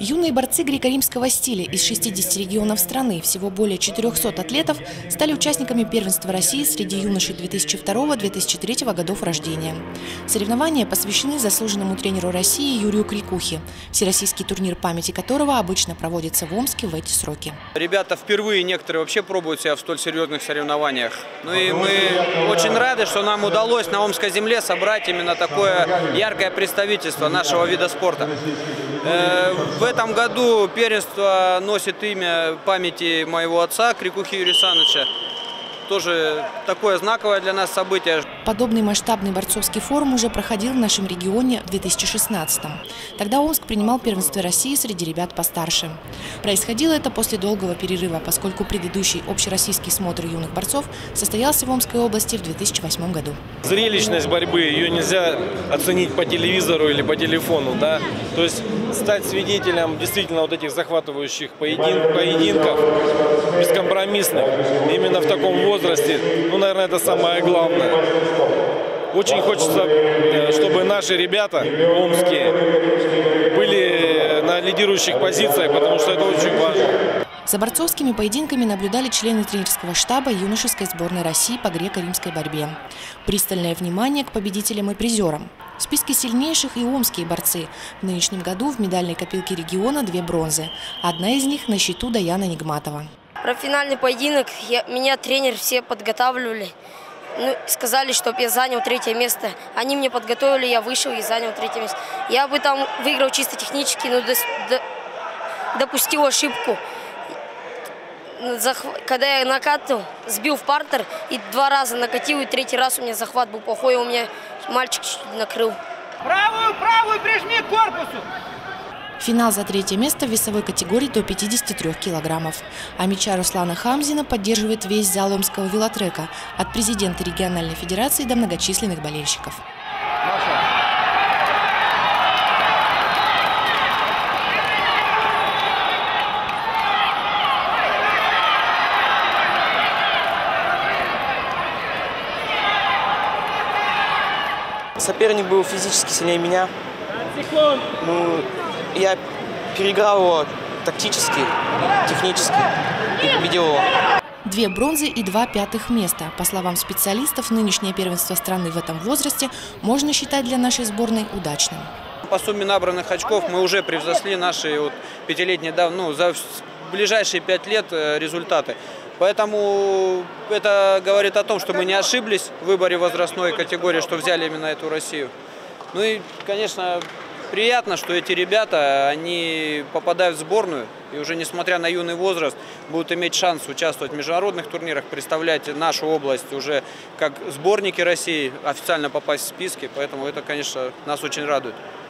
Юные борцы греко-римского стиля из 60 регионов страны, всего более 400 атлетов, стали участниками первенства России среди юношей 2002-2003 годов рождения. Соревнования посвящены заслуженному тренеру России Юрию Крикухе, всероссийский турнир памяти которого обычно проводится в Омске в эти сроки. Ребята впервые, некоторые вообще пробуют себя в столь серьезных соревнованиях. Ну и мы очень рады, что нам удалось на Омской земле собрать именно такое яркое представительство нашего вида спорта. В этом году первенство носит имя памяти моего отца, Крикухи Юрия Саныча. Тоже такое знаковое для нас событие. Подобный масштабный борцовский форум уже проходил в нашем регионе в 2016-м. Тогда Омск принимал первенство России среди ребят постарше. Происходило это после долгого перерыва, поскольку предыдущий общероссийский смотр юных борцов состоялся в Омской области в 2008 году. Зрелищность борьбы, ее нельзя оценить по телевизору или по телефону. Да? То есть стать свидетелем действительно вот этих захватывающих поединков, бескомпромиссных, именно в таком возрасте, ну, наверное, это самое главное. Очень хочется, чтобы наши ребята омские были на лидирующих позициях, потому что это очень важно. За борцовскими поединками наблюдали члены тренерского штаба юношеской сборной России по греко-римской борьбе. Пристальное внимание к победителям и призерам. В списке сильнейших и омские борцы. В нынешнем году в медальной копилке региона 2 бронзы. Одна из них на счету Даяна Нигматова. Про финальный поединок меня тренер все подготавливали. Ну, сказали, чтобы я занял 3-е место. Они мне подготовили, я вышел и занял 3-е место. Я бы там выиграл чисто технически, но допустил ошибку. Когда я накатывал, сбил в партер и 2 раза накатил, и 3-й раз у меня захват был плохой, у меня мальчик чуть накрыл. Правую прижми к корпусу! Финал за 3-е место в весовой категории до 53 килограммов. А мяча Руслана Хамзина поддерживает весь зал омского велотрека, от президента региональной федерации до многочисленных болельщиков. Соперник был физически сильнее меня. Ну, я переиграл его тактически, технически и победил его. 2 бронзы и 2 5-х места. По словам специалистов, нынешнее первенство страны в этом возрасте можно считать для нашей сборной удачным. По сумме набранных очков мы уже превзошли наши 5-летние давно, за ближайшие 5 лет результаты. Поэтому это говорит о том, что мы не ошиблись в выборе возрастной категории, что взяли именно эту Россию. Ну и, конечно, приятно, что эти ребята, они попадают в сборную и уже несмотря на юный возраст будут иметь шанс участвовать в международных турнирах, представлять нашу область уже как сборники России, официально попасть в списки. Поэтому это, конечно, нас очень радует.